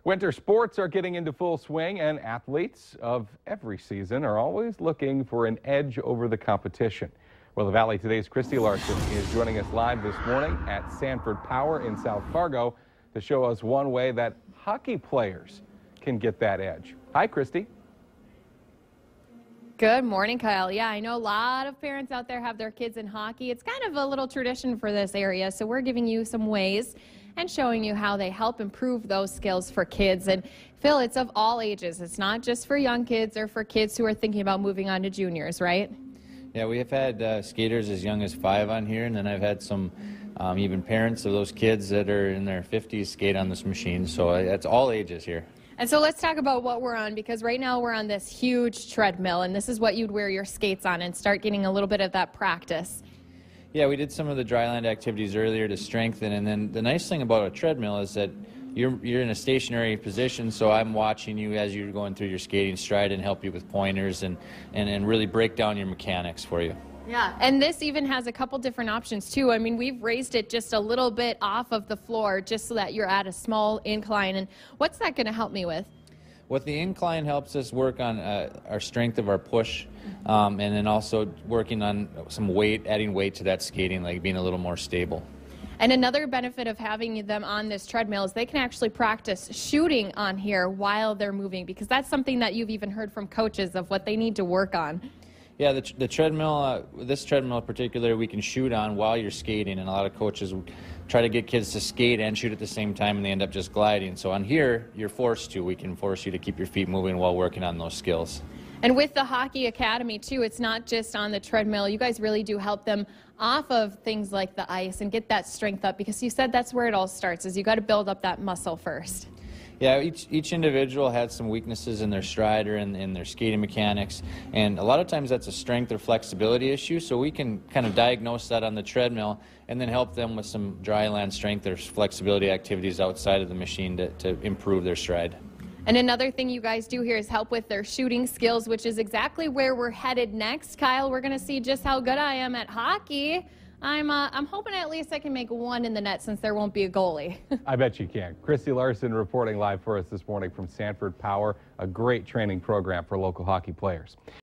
Winter sports are getting into full swing, and athletes of every season are always looking for an edge over the competition. Well, the Valley Today's Christy Larson is joining us live this morning at Sanford Power in South Fargo to show us one way that hockey players can get that edge. Hi, Christy. Good morning, Kyle. Yeah, I know a lot of parents out there have their kids in hockey. It's kind of a little tradition for this area, so we're giving you some ways and showing you how they help improve those skills for kids. And Phil, it's of all ages. It's not just for young kids or for kids who are thinking about moving on to juniors, right? Yeah, we have had skaters as young as 5 on here, and then I've had some even parents of those kids that are in their 50s skate on this machine, so it's all ages here. And so let's talk about what we're on, because right now we're on this huge treadmill, and this is what you'd wear your skates on and start getting a little bit of that practice. Yeah, we did some of the dryland activities earlier to strengthen, and then the nice thing about a treadmill is that you're in a stationary position, so I'm watching you as you're going through your skating stride and help you with pointers and really break down your mechanics for you. Yeah, and this even has a couple different options too. I mean, we've raised it just a little bit off of the floor just so that you're at a small incline. And what's that going to help me with? What the incline helps us work on our strength of our push, and then also working on some weight, adding weight to that skating, like being a little more stable. And another benefit of having them on this treadmill is they can actually practice shooting on here while they're moving, because that's something that you've even heard from coaches of what they need to work on. Yeah, the treadmill, this treadmill in particular, we can shoot on while you're skating, and a lot of coaches try to get kids to skate and shoot at the same time, and they end up just gliding. So on here, you're forced to. We can force you to keep your feet moving while working on those skills. And with the Hockey Academy, too, it's not just on the treadmill. You guys really do help them off of things like the ice and get that strength up, because you said that's where it all starts, is you got to build up that muscle first. Yeah, each individual has some weaknesses in their stride or in their skating mechanics, and a lot of times that's a strength or flexibility issue, so we can kind of diagnose that on the treadmill and then help them with some dry land strength or flexibility activities outside of the machine to improve their stride. And another thing you guys do here is help with their shooting skills, which is exactly where we're headed next. Kyle, we're going to see just how good I am at hockey. I'm hoping at least I can make one in the net, since there won't be a goalie. I bet you can. Christy Larson reporting live for us this morning from Sanford Power, a great training program for local hockey players.